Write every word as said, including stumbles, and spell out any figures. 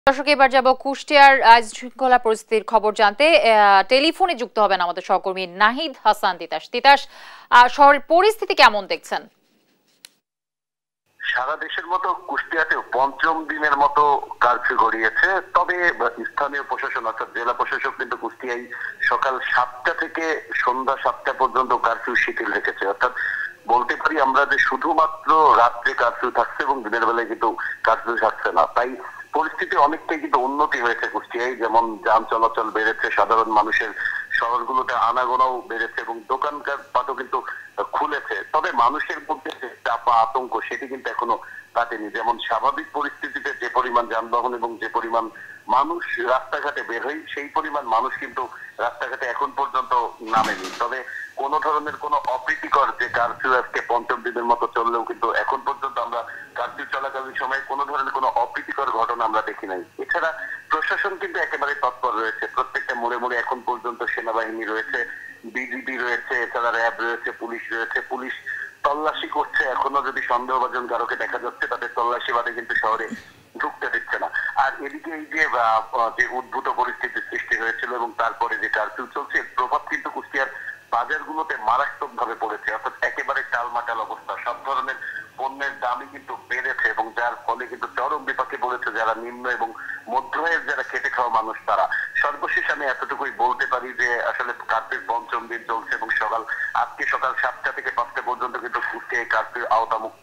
দর্শক এবার যাব কুষ্টিয়ার আইন শৃঙ্খলা পরিস্থিতির খবর জানতে টেলিফোনে যুক্ত হবেন আমাদের সহকর্মী নাহিদ হাসান তিতাস। তিতাস, শহরের পরিস্থিতি কেমন দেখছেন? সারা দেশের মতো কুষ্টিয়াতেও পঞ্চম দিনের মতো কারফিউ গড়িয়েছে। তবে স্থানীয় প্রশাসন অর্থাৎ জেলা প্রশাসক কিন্তু কুষ্টিয়ায় সকাল সাতটা থেকে সন্ধ্যা সাতটা পর্যন্ত কারফিউ শিথিল রেখেছে। অর্থাৎ বলতে পারি আমরা যে শুধুমাত্র রাত্রে কারফিউ থাকছে এবং দিনের বেলায় কিন্তু কারফিউ থাকছে না। তাই পরিস্থিতি অনেকটাই কিন্তু উন্নতি হয়েছে কুষ্টিয়ায়। যেমন যান চলাচল বেড়েছে, সাধারণ মানুষের শহরগুলোতে আনাগোনাও বেড়েছে এবং দোকানকার পাটও কিন্তু খুলেছে। তবে মানুষের মধ্যে যে চাপা আতঙ্ক সেটি কিন্তু এখনো কাটেনি। যেমন স্বাভাবিক পরিস্থিতিতে যে পরিমাণ যানবাহন এবং যে পরিমাণ মানুষ রাস্তাঘাটে বের হয় সেই পরিমাণ মানুষ কিন্তু রাস্তাঘাটে এখন পর্যন্ত নামেনি। তবে কোনো ধরনের কোনো অপ্রীতিকর যে কারফিউ আজকে পঞ্চম দিনের মতো চললেও কিন্তু এখন পর্যন্ত আমরা কারফিউ চলাকালীন সময়ে কোনো ধরনের কোনো অপ্রীতিকর ঘটনা আমরা দেখি নাই। এছাড়া প্রশাসন কিন্তু একেবারে তৎপর রয়েছে। প্রত্যেকটা মোড়ে মোড়ে এখন পর্যন্ত সেনাবাহিনী রয়েছে, বিজিবি রয়েছে, এছাড়া র্যাব রয়েছে, পুলিশ রয়েছে। পুলিশ তল্লাশি করছে। এখনো যদি সন্দেহভাজন কারোকে দেখা যাচ্ছে তাদের তল্লাশি বাদে কিন্তু শহরে ঢুকতে দিচ্ছে না। আর এদিকে এই যে যে উদ্ভূত পরিস্থিতির সৃষ্টি হয়েছিল এবং তারপরে যে কারফিউ চলছে এর প্রভাব কিন্তু কুষ্টিয়ার বাজারগুলোতে মারাত্মক ভাবে পড়েছে। অর্থাৎ একেবারে টালমাটাল অবস্থা। সব ধরনের পণ্যের দামই কিন্তু বেড়েছে এবং যার ফলে কিন্তু চরম বিপাকে পড়েছে যারা নিম্ন এবং মধ্য আয়ের যারা খেটে খাওয়া মানুষ তারা। সর্বশেষ আমি এতটুকুই বলতে পারি যে আসলে কার্ফিউর পঞ্চম দিন চলছে এবং সকাল আজকে সকাল সাতটা থেকে পাঁচটা পর্যন্ত কিন্তু কুষ্টিয়ায় কার্ফিউর আওতামুক্ত